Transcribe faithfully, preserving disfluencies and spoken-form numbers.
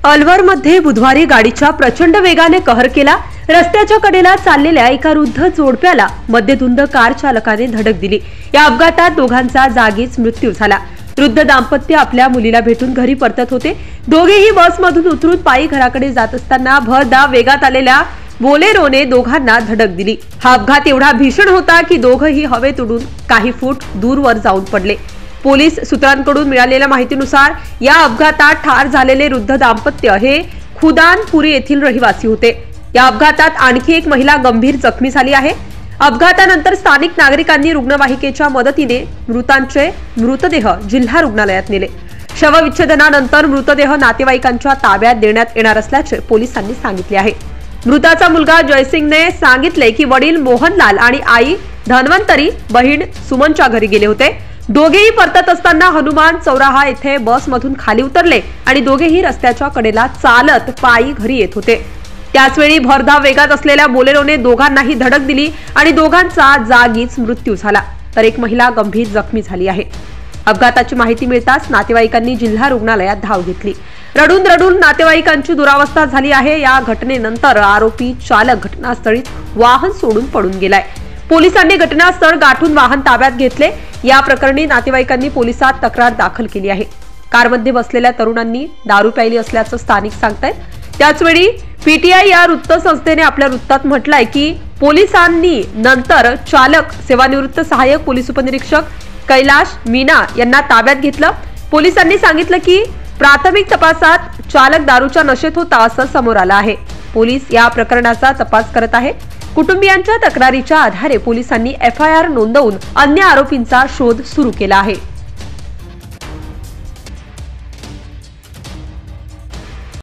अलवरमध्ये बुधवारी गाडीच्या प्रचंड वेगाने कहर केला। रस्त्याच्या कडेला चाललेल्या एका वृद्ध जोडप्याला मध्यधुंद कार चालकाने धडक दिली। या अपघातात दोघांचा जागीच मृत्यू झाला। वृद्ध दाम्पत्य आपल्या मुलीला भेटून घरी परतत होते। दोघेही बसमधून उतरून पायी घराकडे जात असताना भरधाव वेगात आलेल्या बोलेरोने दोघांना धडक दिली। हा अपघात एवढा भीषण होता की दोघेही हवेत उडून काही फूट दूरवर जाऊन पडले। पोलीस सूत्रांकडून मिळालेल्या माहितीनुसार या अपघातात ठार झालेले वृद्ध दाम्पत्य हे खुदानपुरी येथील रहिवासी होते। या अपघातात आणखी एक महिला गंभीर जखमी झाली आहे। अपघातानंतर स्थानिक नागरिकांनी रुग्णवाहिकेच्या मदतीने मृतांचे मृतदेह जिल्हा रुग्णालयात नेले। शवविच्छेदनानंतर मृतदेह नातेवाईकांच्या ताब्यात देण्यात येणार असल्याचे पोलिसांनी सांगितले आहे। मृताचा मुलगा जयसिंगने सांगितले की वडील मोहनलाल आणि आई धन्वंतरी बहीण सुमनच्या घरी गेले होते। दोघेही परतत असताना हनुमान चौराहा येथे बसमधून खाली उतरले आणि दोघेही रस्त्याच्या कडेला चालत पायी घरी येत होते। त्याचवेळी भरधाव वेगात असलेल्या बोलेरोने दोघांनाही धडक दिली आणि दोघांचा जागीच मृत्यू झाला, तर एक महिला गंभीर जखमी झाली आहे। अपघाताची माहिती मिळताच नातेवाईकांनी जिल्हा रुग्णालयात धाव घेतली। रडून रडून नातेवाईकांची दुरावस्था झाली आहे। या घटनेनंतर आरोपी चालक घटनास्थळीच वाहन सोडून पळून गेलाय। पोलिसांनी घटनास्थळ गाठून वाहन ताब्यात घेतले। या प्रकरणी नातेवाईकांनी पोलिसात तक्रार दाखल केली आहे। कारमध्ये बसलेल्या तरुणांनी दारू प्यायली असल्याचं स्थानिक सांगतायत। त्याचवेळी पीटीआय या वृत्तसंस्थेने आपल्या वृत्तात म्हटलंय की पोलिसांनी नंतर चालक सेवानिवृत्त सहाय्यक पोलीस उपनिरीक्षक कैलाश मीना यांना ताब्यात घेतलं। पोलिसांनी सांगितलं की प्राथमिक तपासात चालक दारूच्या नशेत होता असं समोर आलं आहे। पोलीस या प्रकरणाचा तपास करत आहेत। कुटुंबियांच्या तक्रारीच्या आधारे पोलिसांनी एफ आय आर नोंदवून अन्य आरोपींचा शोध सुरू केला आहे।